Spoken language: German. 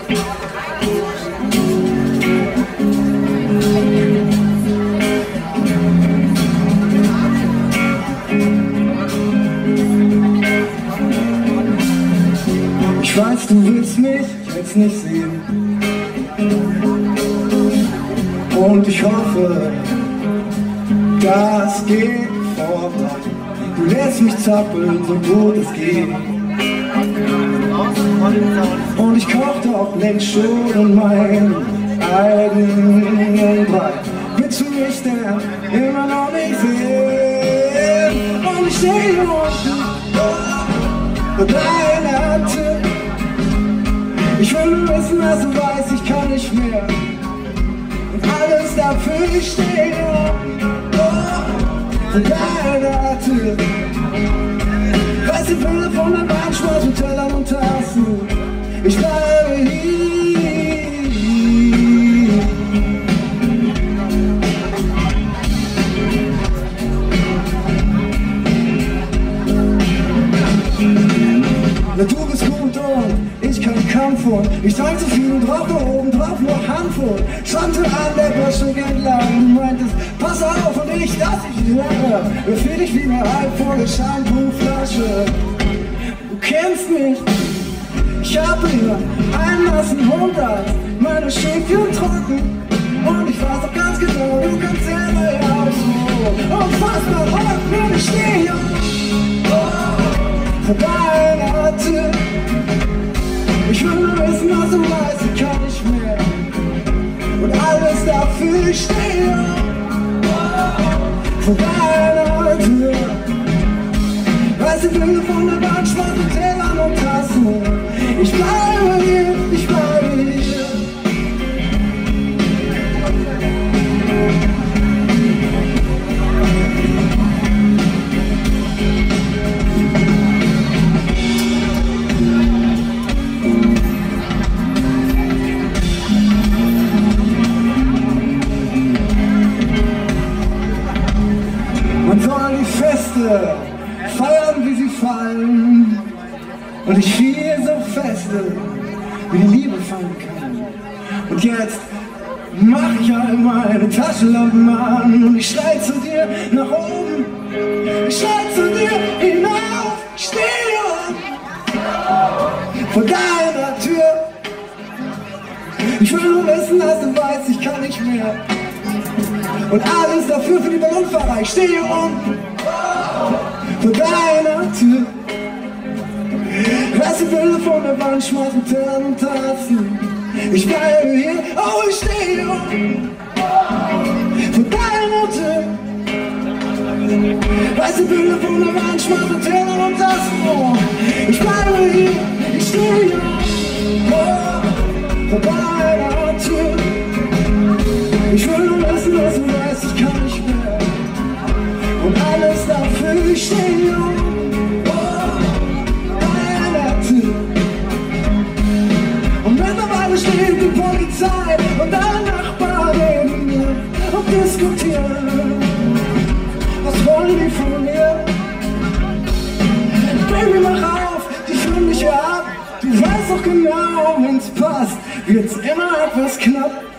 Ich weiß, du willst mich jetzt nicht sehen, und ich hoffe, das geht vorbei. Du lässt mich zappeln, so gut es geht, und ich kochte auch längst schon meinen eigenen Brei. Willst du mich denn immer noch nicht sehen? Und ich stehe hier unten bei deiner Tür. Ich will nur wissen, dass du weißt, ich kann nicht mehr, und alles dafür, ich stehe vor deiner Tür. Weiße Bilder von der Wand, Schmeiß mit Tellern und Tassen. Ich bleibe hier. Na, du bist gut und ich kann Kampf, und ich trage zu viel und rauche oben drauf nur Handvoll. Schwammte an der Böschung entlang, du meintest, pass auf, und ich, dass ich nicht lache, befühl dich wie eine halbvolle Shampoo-Flasche. Du kennst mich, ich habe hier einen nassen Hund als meine Schäfchen trocken, und ich weiß auch ganz genau, du kannst selber ja so unfassbar rot, wenn ich stehe hier vor deiner Tür. Ich will nur wissen, was du weißt, ich kann nicht mehr, und alles dafür, ich stehe vor deiner Tür. Weiße Bilder von der Wand, schwarze Tellern und Tassen. Ich bleibe hier, ich bleibe hier. Man soll die Feste feiern, wie sie fallen, und ich fiel so Feste, wie die Liebe fallen kann. Und jetzt mach ich all meine Taschenlampen an, und ich schrei zu dir nach oben, ich schrei zu dir hinauf, ich stehe vor deiner Tür. Ich will nur wissen, dass du weißt, ich kann nicht mehr, und alles dafür für die Ballonfahrer. Ich stehe unten vor deiner Tür. Weiße Bilder von der Wand, schmeiß mit Tellern und Tassen. Ich bleibe hier, oh, ich stehe unten vor deiner Tür. Weiße Bilder von der Wand, schmeiß mit Tellern und Tassen. Oh, ich bleibe hier, ich stehe hier vor deiner Tür. Ich will nur wissen, dass du weißt, ich kann nicht mehr, und alles dafür, ich stehe vor deiner Tür. Und mittlerweile steht die Polizei und dein Nachbar neben mir und diskutieren, was wollen die von mir? Baby, mach auf, die führen mich ab. Du weißt doch genau, wenn's passt, wird's immer etwas knapp.